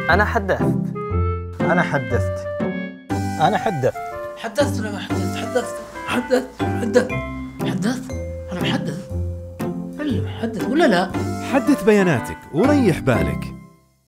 أنا حدثت. أنا حدثت. أنا حدثت. حدثت ولا ما حدثت؟ حدثت. أنا محدث. حدث ولا لا؟ حدث بياناتك وريح بالك.